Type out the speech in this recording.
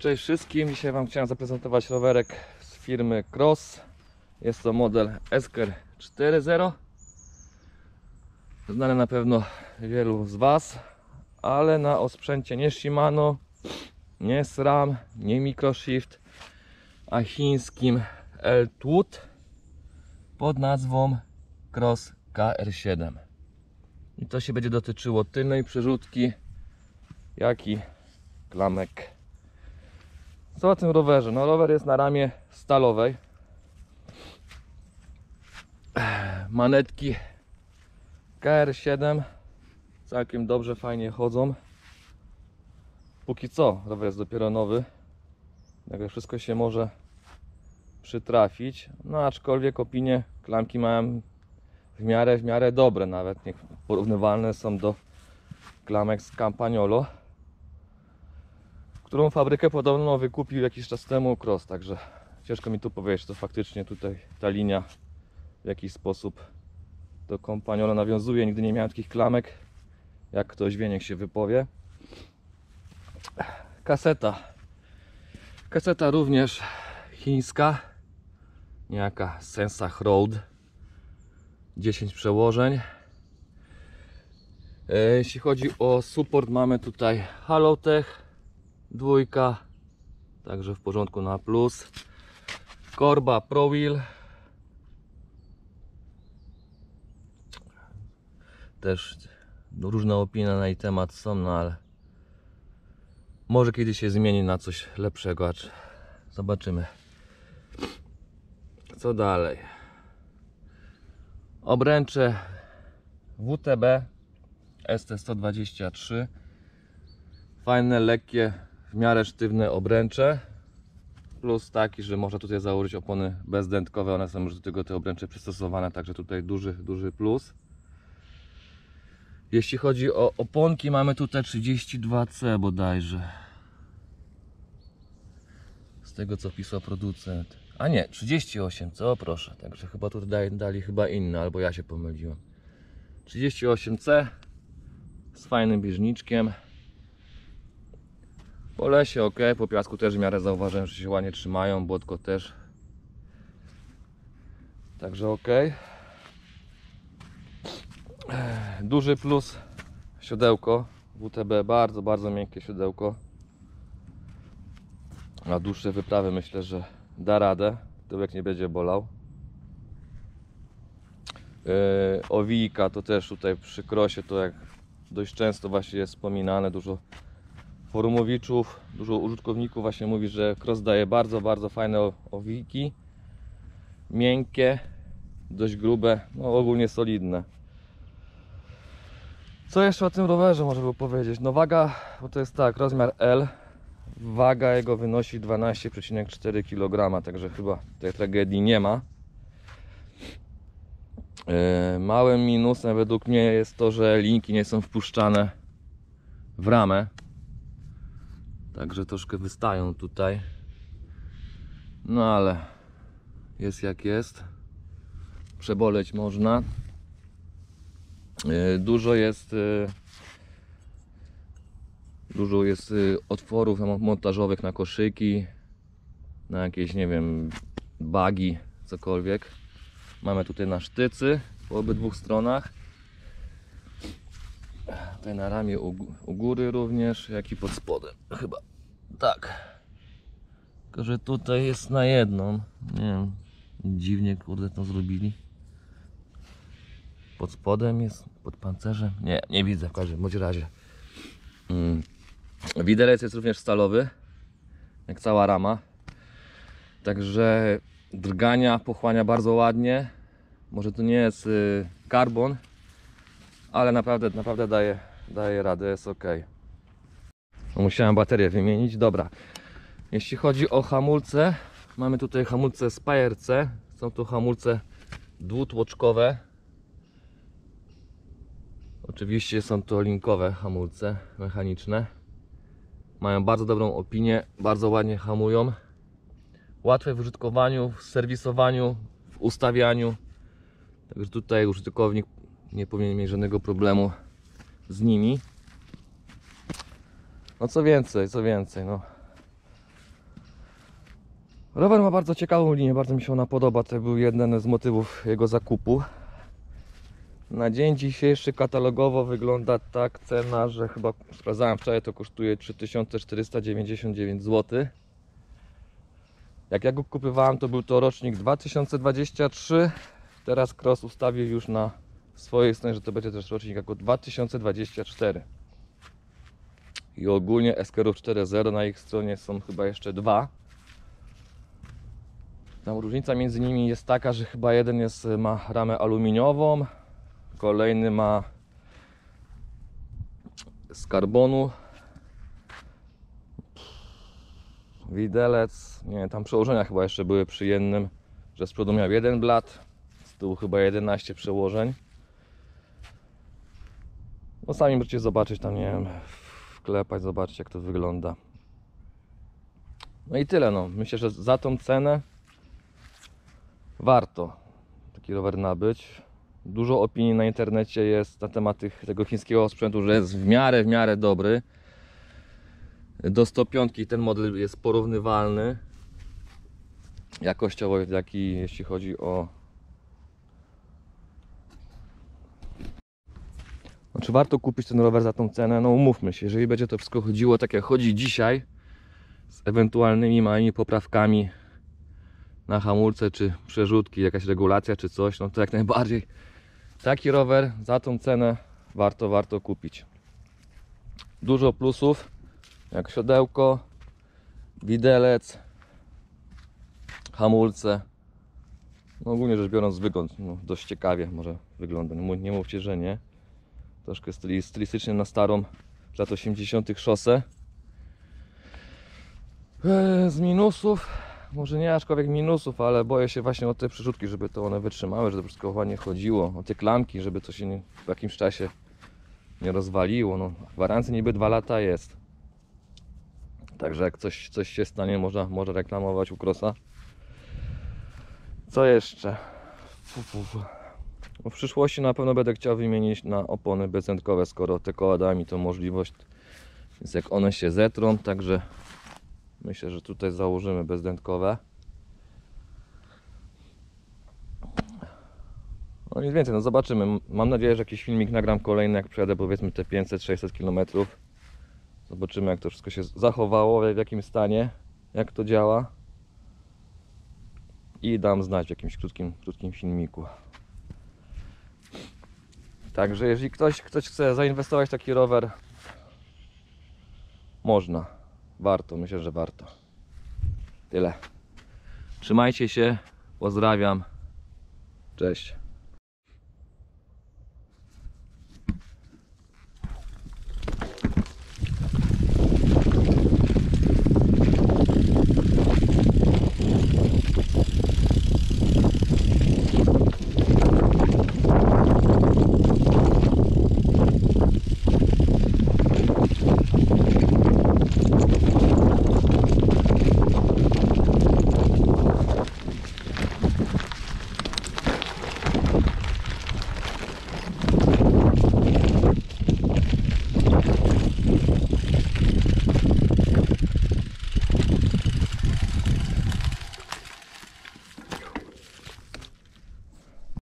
Cześć wszystkim, dzisiaj Wam chciałem zaprezentować rowerek z firmy Cross. Jest to model Esker 4.0. Znany na pewno wielu z Was, ale na osprzęcie nie Shimano, nie SRAM, nie Microshift, a chińskim Eltwood pod nazwą Cross KR7. I to się będzie dotyczyło tylnej przerzutki, jak i klamek. Co o tym rowerze? No, rower jest na ramie stalowej. Manetki KR7 całkiem dobrze, fajnie chodzą. Póki co, rower jest dopiero nowy, także wszystko się może przytrafić. No aczkolwiek opinie klamki mają w miarę dobre, nawet porównywalne są do klamek z Campagnolo, którą fabrykę podobno wykupił jakiś czas temu Cross, także ciężko mi tu powiedzieć, czy to faktycznie tutaj ta linia w jakiś sposób do Campagnolo nawiązuje. Nigdy nie miałem takich klamek. Jak ktoś wie, niech się wypowie. Kaseta również chińska, niejaka Sensach Road, 10 przełożeń. Jeśli chodzi o support, mamy tutaj Halotech 2, także w porządku, na plus. Korba Pro Wheel, też różne opinie na jej temat są, no ale może kiedyś się zmieni na coś lepszego, acz zobaczymy. Co dalej? Obręcze WTB ST123, fajne, lekkie, w miarę sztywne obręcze, plus taki, że można tutaj założyć opony bezdętkowe, one są już do tego te obręcze przystosowane, także tutaj duży plus. Jeśli chodzi o oponki, mamy tutaj 32C bodajże, z tego co pisał producent, a nie, 38C, o proszę, także chyba tutaj dali chyba inne, albo ja się pomyliłem. 38C z fajnym bieżniczkiem. Po lesie ok, po piasku też w miarę zauważyłem, że się ładnie trzymają, błotko też. Także ok. Duży plus siodełko WTB, bardzo miękkie siodełko. Na dłuższe wyprawy myślę, że da radę, tyłek nie będzie bolał. Owijka to też tutaj przy krosie, to jak dość często właśnie jest wspominane, dużo forumowiczów, dużo użytkowników właśnie mówi, że Cross daje bardzo fajne owijki, miękkie, dość grube, no ogólnie solidne. Co jeszcze o tym rowerze można by powiedzieć? No waga, bo to jest tak, rozmiar L, waga jego wynosi 12,4 kg, także chyba tej tragedii nie ma. Małym minusem według mnie jest to, że linki nie są wpuszczane w ramę, także troszkę wystają tutaj, no ale jest jak jest, przeboleć można. Dużo jest otworów montażowych na koszyki, na jakieś, nie wiem, bagi, cokolwiek. Mamy tutaj na sztycy po obydwu stronach, tutaj na ramię u góry również, jak i pod spodem, chyba tak, tylko że tutaj jest na jedną, nie wiem, dziwnie kurde to zrobili. Pod spodem jest, pod pancerzem, nie widzę w każdym bądź razie. Widelec jest również stalowy, jak cała rama, także drgania pochłania bardzo ładnie. Może to nie jest karbon, ale naprawdę daje radę, jest ok. Musiałem baterię wymienić. Dobra, jeśli chodzi o hamulce, mamy tutaj hamulce Spire C. Są to hamulce dwutłoczkowe. Oczywiście są to linkowe hamulce mechaniczne. Mają bardzo dobrą opinię, bardzo ładnie hamują. Łatwe w użytkowaniu, w serwisowaniu, w ustawianiu. Także tutaj użytkownik nie powinien mieć żadnego problemu z nimi. No co więcej, no Rower ma bardzo ciekawą linię, bardzo mi się ona podoba. To był jeden z motywów jego zakupu. Na dzień dzisiejszy katalogowo wygląda tak cena, że chyba sprawdzałem wczoraj, to kosztuje 3499 zł. Jak ja go kupowałem, to był to rocznik 2023. Teraz Cross ustawił już na swojej stronie, że to będzie też rocznik jako 2024. I ogólnie Eskerów 4.0 na ich stronie są chyba jeszcze dwa. Tam różnica między nimi jest taka, że chyba jeden ma ramę aluminiową, kolejny ma z karbonu, widelec, nie, tam przełożenia chyba jeszcze były przy jednym, że z przodu miał jeden blat, z tyłu chyba 11 przełożeń. No sami możecie zobaczyć tam, nie wiem, wklepać, zobaczyć jak to wygląda. No i tyle, no. Myślę, że za tą cenę warto taki rower nabyć. Dużo opinii na internecie jest na temat tego chińskiego sprzętu, że jest w miarę dobry. Do 105 ten model jest porównywalny jakościowo, jeśli chodzi o... Czy warto kupić ten rower za tą cenę? No umówmy się, jeżeli będzie to wszystko chodziło tak jak chodzi dzisiaj, z ewentualnymi małymi poprawkami na hamulce czy przerzutki, jakaś regulacja czy coś, no to jak najbardziej taki rower za tą cenę warto kupić. Dużo plusów, jak siodełko, widelec, hamulce. No ogólnie rzecz biorąc wygląd dość ciekawie może wygląda, nie mówcie, że nie. Troszkę stylistycznie na starą z lat 80. szosę. Z minusów, może nie ażkolwiek minusów, ale boję się właśnie o te przerzutki, żeby to one wytrzymały, żeby to wszystko ładnie chodziło. O te klamki, żeby to się w jakimś czasie nie rozwaliło. No, gwarancja niby 2 lata jest. Także jak coś się stanie, można reklamować u Crossa. Co jeszcze? W przyszłości na pewno będę chciał wymienić na opony bezdętkowe, skoro te koła dają mi tą możliwość. Więc jak one się zetrą, także myślę, że tutaj założymy bezdętkowe. No nic więcej, no zobaczymy. Mam nadzieję, że jakiś filmik nagram kolejny, jak przejadę powiedzmy te 500-600 km. Zobaczymy jak to wszystko się zachowało, w jakim stanie, jak to działa. I dam znać w jakimś krótkim filmiku. Także jeżeli ktoś chce zainwestować w taki rower, można, warto, myślę, że warto. Tyle. Trzymajcie się, pozdrawiam, cześć.